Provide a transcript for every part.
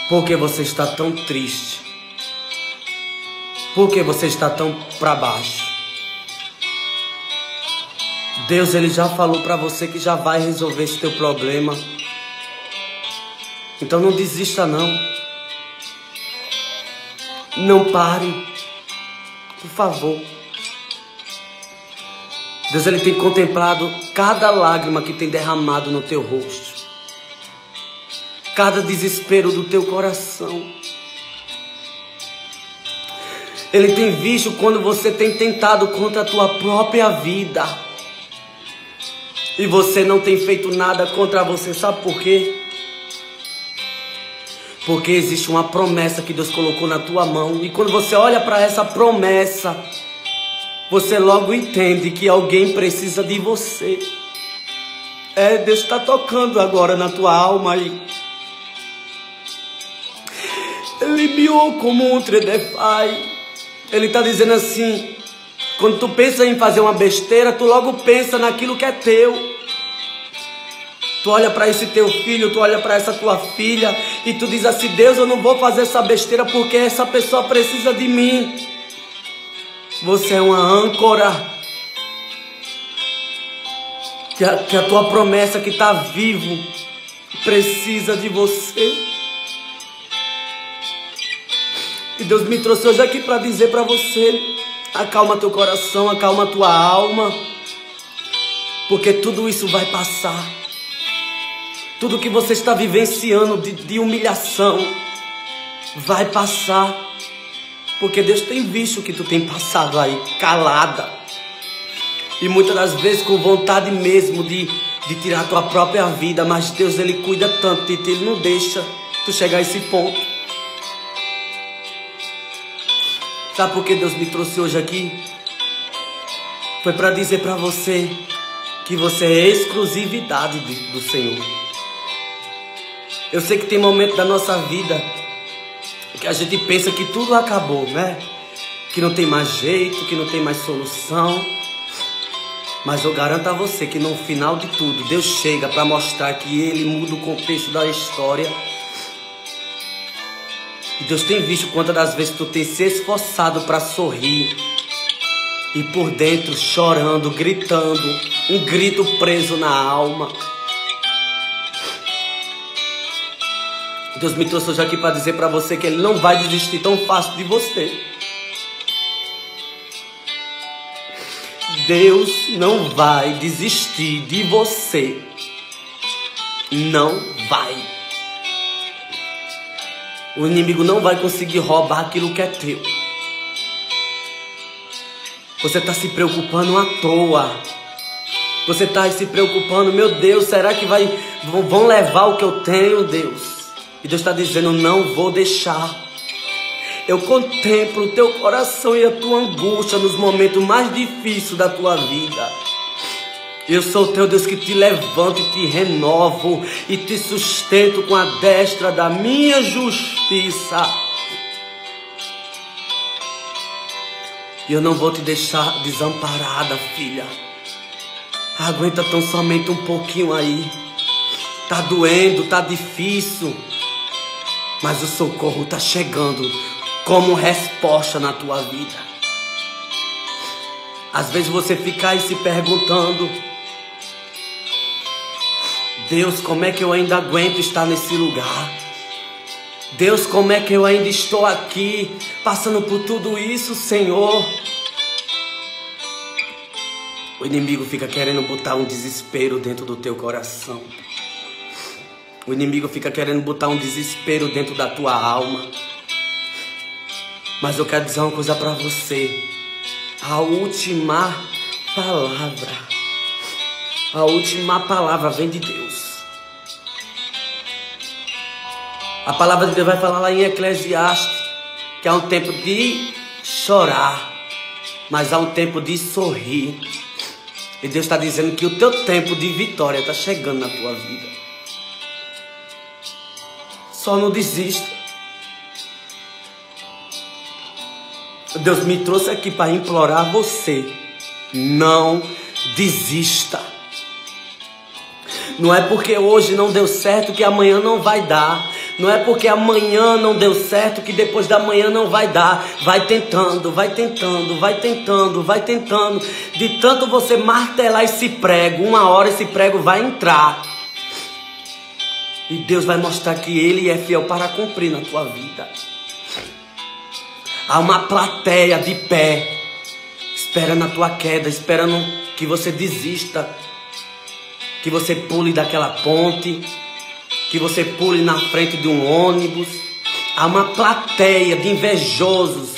Por que você está tão triste? Por que você está tão para baixo? Deus, Ele já falou para você que já vai resolver esse teu problema. Então não desista não. Não pare. Por favor. Deus, Ele tem contemplado cada lágrima que tem derramado no teu rosto. Cada desespero do teu coração. Ele tem visto quando você tem tentado contra a tua própria vida. E você não tem feito nada contra você. Sabe por quê? Porque existe uma promessa que Deus colocou na tua mão. E quando você olha para essa promessa, você logo entende que alguém precisa de você. Deus está tocando agora na tua alma aí. Ele miou como um tredefai. Ele está dizendo assim: quando tu pensa em fazer uma besteira, tu logo pensa naquilo que é teu. Tu olha para esse teu filho, tu olha para essa tua filha e tu diz assim: Deus, eu não vou fazer essa besteira porque essa pessoa precisa de mim. Você é uma âncora. Que a tua promessa que está vivo precisa de você. E Deus me trouxe hoje aqui para dizer para você: acalma teu coração, acalma tua alma, porque tudo isso vai passar. Tudo que você está vivenciando de humilhação vai passar, porque Deus tem visto que tu tem passado aí calada, e muitas das vezes com vontade mesmo de tirar a tua própria vida, mas Deus, Ele cuida tanto de ti, Ele não deixa tu chegar a esse ponto. Sabe por que Deus me trouxe hoje aqui? Foi para dizer para você que você é exclusividade do Senhor. Eu sei que tem momento da nossa vida que a gente pensa que tudo acabou, né? Que não tem mais jeito, que não tem mais solução. Mas eu garanto a você que no final de tudo, Deus chega para mostrar que Ele muda o contexto da história. E Deus tem visto quantas das vezes tu tem se esforçado para sorrir e por dentro chorando, gritando, um grito preso na alma. Deus me trouxe hoje aqui para dizer para você que Ele não vai desistir tão fácil de você. Deus não vai desistir de você. Não vai. O inimigo não vai conseguir roubar aquilo que é teu. Você está se preocupando à toa. Você está se preocupando: meu Deus, será que vão levar o que eu tenho, Deus? E Deus está dizendo: não vou deixar. Eu contemplo o teu coração e a tua angústia nos momentos mais difíceis da tua vida. Eu sou o teu Deus que te levanto e te renovo e te sustento com a destra da minha justiça. E eu não vou te deixar desamparada, filha. Aguenta tão somente um pouquinho aí. Tá doendo, tá difícil, mas o socorro tá chegando como resposta na tua vida. Às vezes você fica aí se perguntando: Deus, como é que eu ainda aguento estar nesse lugar? Deus, como é que eu ainda estou aqui, passando por tudo isso, Senhor? O inimigo fica querendo botar um desespero dentro do teu coração. O inimigo fica querendo botar um desespero dentro da tua alma. Mas eu quero dizer uma coisa para você. A última palavra vem de Deus. A palavra de Deus vai falar lá em Eclesiastes que há um tempo de chorar, mas há um tempo de sorrir. E Deus está dizendo que o teu tempo de vitória está chegando na tua vida. Só não desista. Deus me trouxe aqui para implorar você: não desista. Não é porque hoje não deu certo que amanhã não vai dar. Não é porque amanhã não deu certo que depois da manhã não vai dar. Vai tentando, vai tentando, vai tentando, vai tentando. De tanto você martelar esse prego, uma hora esse prego vai entrar. E Deus vai mostrar que Ele é fiel para cumprir na tua vida. Há uma plateia de pé, esperando a tua queda, esperando que você desista, que você pule daquela ponte, que você pule na frente de um ônibus. Há uma plateia de invejosos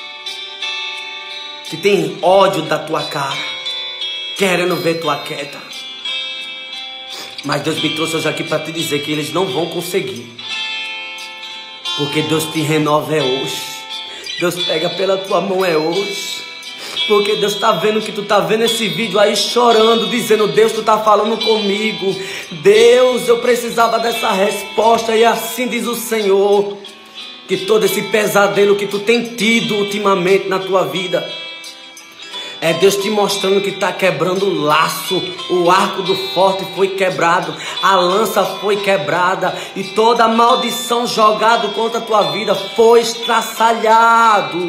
que tem ódio da tua cara, querendo ver tua queda. Mas Deus me trouxe hoje aqui para te dizer que eles não vão conseguir, porque Deus te renova é hoje. Deus pega pela tua mão é hoje. Porque Deus está vendo que tu está vendo esse vídeo aí chorando, dizendo: Deus, tu está falando comigo. Deus, eu precisava dessa resposta. E assim diz o Senhor, que todo esse pesadelo que tu tem tido ultimamente na tua vida, é Deus te mostrando que está quebrando o laço. O arco do forte foi quebrado, a lança foi quebrada, e toda a maldição jogada contra a tua vida foi estraçalhado.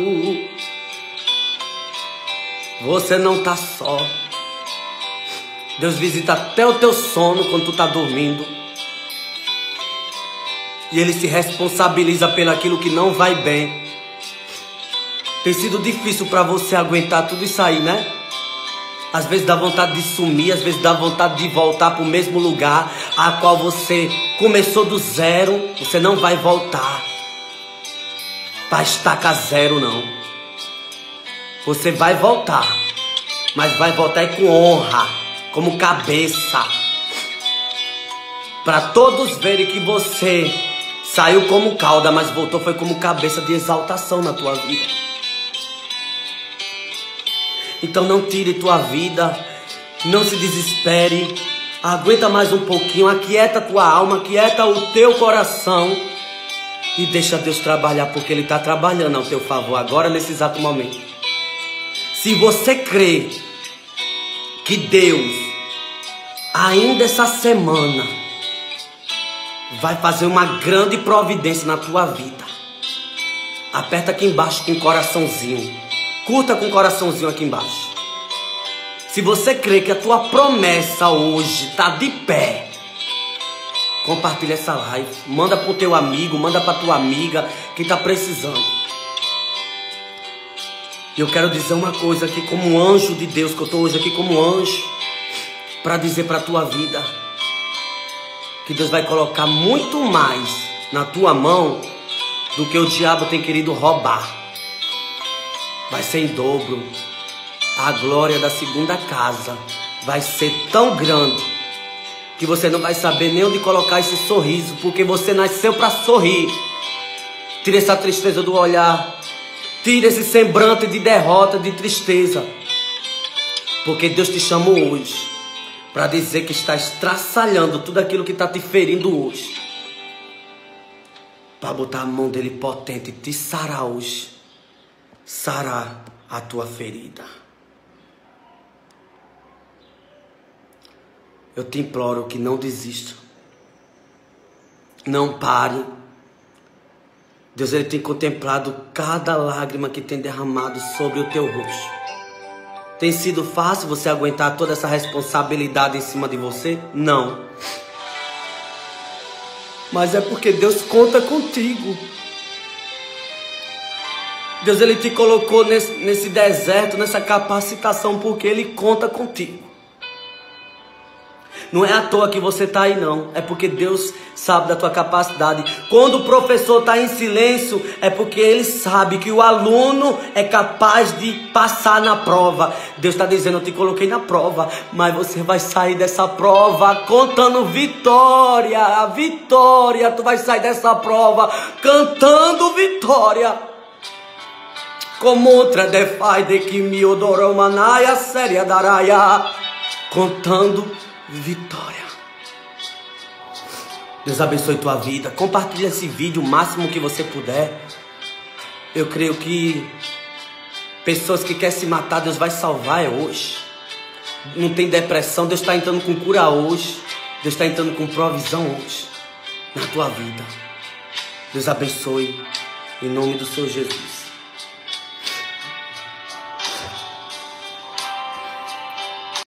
Você não está só. Deus visita até o teu sono quando tu está dormindo. E Ele se responsabiliza pelo aquilo que não vai bem. Tem sido difícil para você aguentar tudo isso aí, né? Às vezes dá vontade de sumir, às vezes dá vontade de voltar para o mesmo lugar a qual você começou do zero. Você não vai voltar para estaca zero, não. Você vai voltar, mas vai voltar com honra, como cabeça, para todos verem que você saiu como cauda, mas voltou foi como cabeça de exaltação na tua vida. Então não tire tua vida, não se desespere, aguenta mais um pouquinho, aquieta tua alma, aquieta o teu coração e deixa Deus trabalhar, porque Ele está trabalhando ao teu favor agora, nesse exato momento. Se você crê que Deus, ainda essa semana, vai fazer uma grande providência na tua vida, aperta aqui embaixo com o coraçãozinho. Curta com o coraçãozinho aqui embaixo. Se você crê que a tua promessa hoje está de pé, compartilha essa live. Manda para o teu amigo, manda para tua amiga que está precisando. E eu quero dizer uma coisa aqui como anjo de Deus, que eu estou hoje aqui como anjo, para dizer para a tua vida que Deus vai colocar muito mais na tua mão do que o diabo tem querido roubar. Vai ser em dobro. A glória da segunda casa vai ser tão grande que você não vai saber nem onde colocar esse sorriso, porque você nasceu para sorrir. Tira essa tristeza do olhar, tira esse semblante de derrota, de tristeza, porque Deus te chamou hoje para dizer que está estraçalhando tudo aquilo que está te ferindo hoje, para botar a mão dele potente e te sarar hoje. Sarar a tua ferida. Eu te imploro que não desista. Não pare. Deus, Ele tem contemplado cada lágrima que tem derramado sobre o teu rosto. Tem sido fácil você aguentar toda essa responsabilidade em cima de você? Não. Mas é porque Deus conta contigo. Deus, Ele te colocou nesse deserto, nessa capacitação, porque Ele conta contigo. Não é à toa que você está aí, não. É porque Deus sabe da tua capacidade. Quando o professor está em silêncio, é porque ele sabe que o aluno é capaz de passar na prova. Deus está dizendo: eu te coloquei na prova, mas você vai sair dessa prova contando vitória. Vitória, tu vai sair dessa prova cantando vitória. Como outra defai de que me odorou manaia séria daraia, contando vitória. Deus abençoe tua vida. Compartilha esse vídeo o máximo que você puder. Eu creio que pessoas que querem se matar, Deus vai salvar hoje. Não tem depressão, Deus está entrando com cura hoje. Deus está entrando com provisão hoje na tua vida. Deus abençoe. Em nome do Senhor Jesus.